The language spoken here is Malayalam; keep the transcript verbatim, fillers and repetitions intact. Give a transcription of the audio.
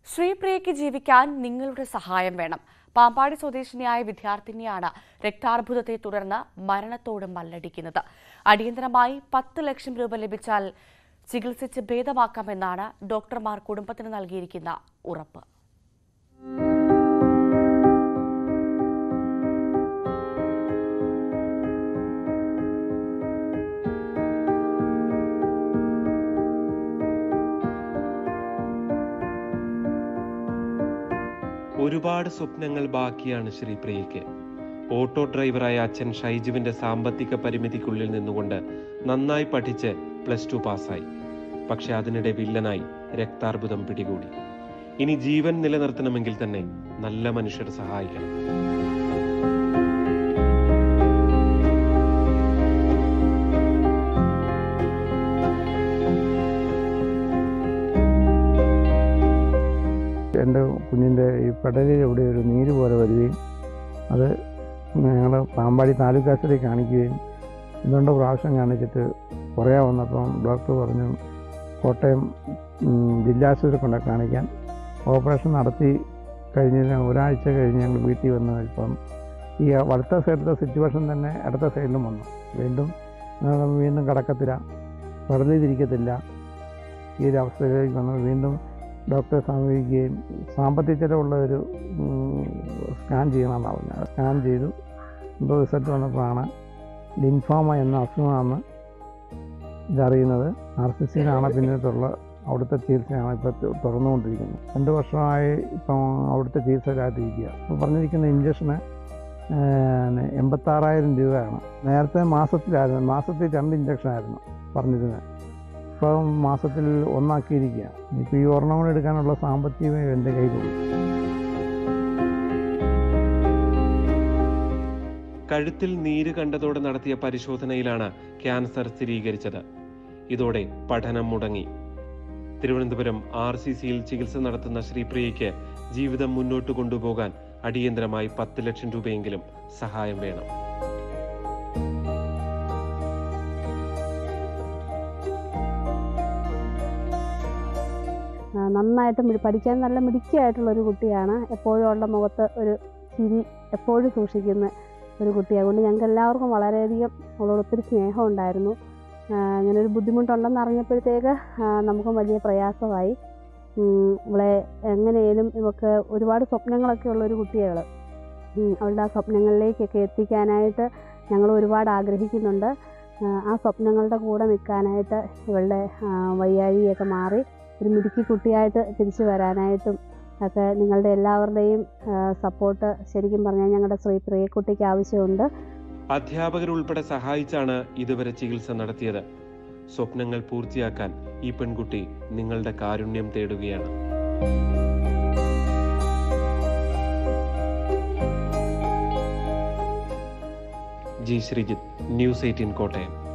ശ്രീപ്രിയയ്ക്ക് ജീവിക്കാൻ നിങ്ങളുടെ സഹായം വേണം. പാമ്പാടി സ്വദേശിനിയായ വിദ്യാർത്ഥിനിയാണ് രക്താർബുദത്തെ തുടർന്ന് മരണത്തോട് മല്ലടിക്കുന്നത്. അടിയന്തരമായി പത്ത് ലക്ഷം രൂപ ലഭിച്ചാൽ ചികിത്സിച്ച് ഭേദമാക്കാമെന്നാണ് ഡോക്ടർമാർ കുടുംബത്തിന് നൽകിയിരിക്കുന്ന ഉറപ്പ്. ഒരുപാട് സ്വപ്നങ്ങൾ ബാക്കിയാണ് ശ്രീപ്രിയയ്ക്ക്. ഓട്ടോ ഡ്രൈവറായ അച്ഛൻ ഷൈജുവിന്റെ സാമ്പത്തിക പരിമിതിക്കുള്ളിൽ നിന്നുകൊണ്ട് നന്നായി പഠിച്ച് പ്ലസ് ടു പാസ്സായി. പക്ഷെ അതിനിടെ വില്ലനായി രക്താർബുദം പിടികൂടി. ഇനി ജീവൻ നിലനിർത്തണമെങ്കിൽ തന്നെ നല്ല മനുഷ്യർ സഹായിക്കണം. എൻ്റെ കുഞ്ഞിൻ്റെ ഈ പെടലിൽ ഇവിടെ ഒരു നീര് പോലെ വരികയും അത് ഞങ്ങൾ പാമ്പാടി താലൂക്ക് ആശുപത്രി കാണിക്കുകയും ഇതുകൊണ്ട് പ്രാവശ്യം കാണിച്ചിട്ട് കുറയാൻ വന്നപ്പം ഡോക്ടർ പറഞ്ഞു കോട്ടയം ജില്ലാശുപത്രി കൊണ്ട് കാണിക്കാൻ. ഓപ്പറേഷൻ നടത്തി കഴിഞ്ഞ് ഒരാഴ്ച കഴിഞ്ഞ് ഞങ്ങൾ വീട്ടിൽ വന്നു. ഇപ്പം ഈ വലത്തെ സൈഡിലത്തെ സിറ്റുവേഷൻ തന്നെ ഇടത്ത സൈഡിലും വന്നു. വീണ്ടും വീണ്ടും കടക്കത്തില്ല, പെടലിരിക്കത്തില്ല. ഈ ഒരു അവസ്ഥയിലേക്ക് വന്നു. വീണ്ടും ഡോക്ടറെ സമീപിക്കുകയും സാമ്പത്തിക ചിലവുള്ള ഒരു സ്കാൻ ചെയ്യണമെന്നാണ് പറഞ്ഞത്. സ്കാൻ ചെയ്തു. എന്തോ റിസൾട്ട് വന്നപ്പോഴാണ് ലിംഫോമ എന്ന അസുഖമാണ് ഇതറിയുന്നത്. ആർ സി സിയിലാണ് പിന്നീടുള്ള അവിടുത്തെ ചികിത്സയാണ് ഇപ്പോൾ തുറന്നുകൊണ്ടിരിക്കുന്നത്. രണ്ട് വർഷമായി ഇപ്പം അവിടുത്തെ ചികിത്സയിലായിട്ടിരിക്കുക. ഇപ്പോൾ പറഞ്ഞിരിക്കുന്ന ഇഞ്ചക്ഷന് എൺപത്താറായിരം രൂപയാണ്. നേരത്തെ മാസത്തിലായിരുന്നു, മാസത്തിൽ രണ്ട് ഇഞ്ചക്ഷനായിരുന്നു പറഞ്ഞിരുന്നത്. ഇപ്പം മാസത്തിൽ ഒന്നാക്കിയിരിക്കുകയാണ്. ഇപ്പോൾ ഈ ഒരെണ്ണം എടുക്കാനുള്ള സാമ്പത്തികം എൻ്റെ കയ്യിലുള്ളൂ. കഴുത്തിൽ നീര് കണ്ടതോടെ നടത്തിയ പരിശോധനയിലാണ് ക്യാൻസർ സ്ഥിരീകരിച്ചത്. ഇതോടെ പഠനം മുടങ്ങി. തിരുവനന്തപുരം ആർ സി സിയിൽ ചികിത്സ നടത്തുന്ന ശ്രീപ്രിയയ്ക്ക് ജീവിതം മുന്നോട്ട് കൊണ്ടുപോകാൻ അടിയന്തരമായി പത്ത് ലക്ഷം രൂപയെങ്കിലും സഹായം വേണം. നന്നായിട്ട് പഠിക്കാൻ നല്ല മിടുക്കിയായിട്ടുള്ളൊരു കുട്ടിയാണ്. എപ്പോഴും ഉള്ള മുഖത്ത് ഒരു ചിരി എപ്പോഴും സൂക്ഷിക്കുന്ന ഒരു കുട്ടിയാണ്. അതുകൊണ്ട് ഞങ്ങൾക്ക് എല്ലാവർക്കും വളരെയധികം അവളോട് ഒത്തിരി സ്നേഹം ഉണ്ടായിരുന്നു. അങ്ങനെ ഒരു ബുദ്ധിമുട്ടുണ്ടെന്ന് അറിഞ്ഞപ്പോഴത്തേക്ക് നമുക്കും വലിയ പ്രയാസമായി. അവളെ എങ്ങനെയും ഇവൾക്ക് ഒരുപാട് സ്വപ്നങ്ങളൊക്കെ ഉള്ളൊരു കുട്ടിയാണ്. അവളുടെ ആ സ്വപ്നങ്ങളിലേക്കൊക്കെ എത്തിക്കാനായിട്ട് ഞങ്ങൾ ഒരുപാട് ആഗ്രഹിക്കുന്നുണ്ട്. ആ സ്വപ്നങ്ങളുടെ കൂടെ നിൽക്കാനായിട്ട് ഇവളുടെ വയ്യാഴിയൊക്കെ മാറി ഒരു മിടുക്കി കുട്ടിയായിട്ട് തിരിച്ചു വരാനായിട്ടും ഒക്കെ നിങ്ങളുടെ എല്ലാവരുടെയും സപ്പോർട്ട് ശരിക്കും പറഞ്ഞാൽ ഞങ്ങളുടെ ശ്രീപ്രിയക്കുട്ടിക്ക് ആവശ്യമുണ്ട്. അധ്യാപകരുൾപ്പെടെ സഹായിച്ചാണ് ഇതുവരെ ചികിത്സ നടത്തിയത്. സ്വപ്നങ്ങൾ പൂർത്തിയാക്കാൻ ഈ പെൺകുട്ടി നിങ്ങളുടെ കാരുണ്യം തേടുകയാണ്. G Sreejith, news eighteen Kottayam.